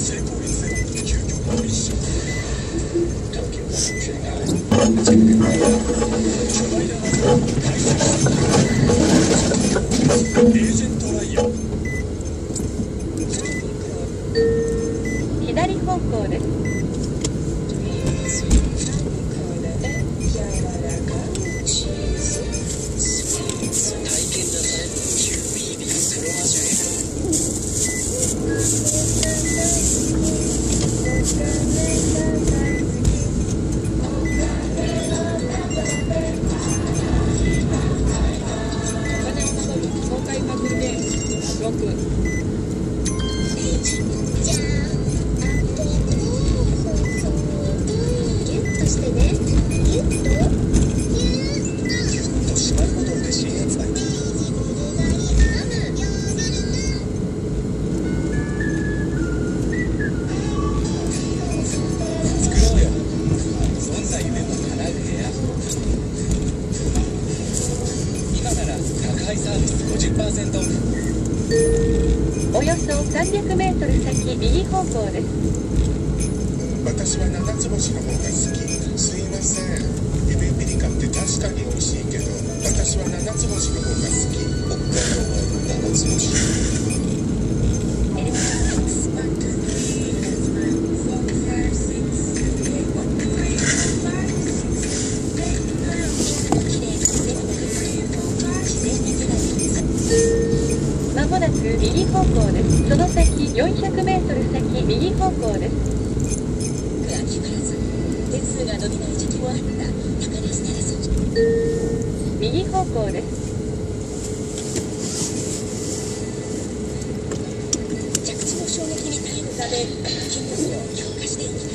成功率ゼロ究極のミッション。環境が関係ない巨大な技を回収するエージェントライアン。 左方向です。およそ300メートル先右方向です。 私は七つ星の方が好き。すいません。エビピリカって確かに美味しいけど、私は七つ星の方が好き。北海道の七つ星。 まもなく右方向です。その先400メートル先右方向です。 相変わらず点数が伸びない時期もあった高梨沙羅選手。 右方向です。 着地の衝撃に耐えるため筋力を強化していきます。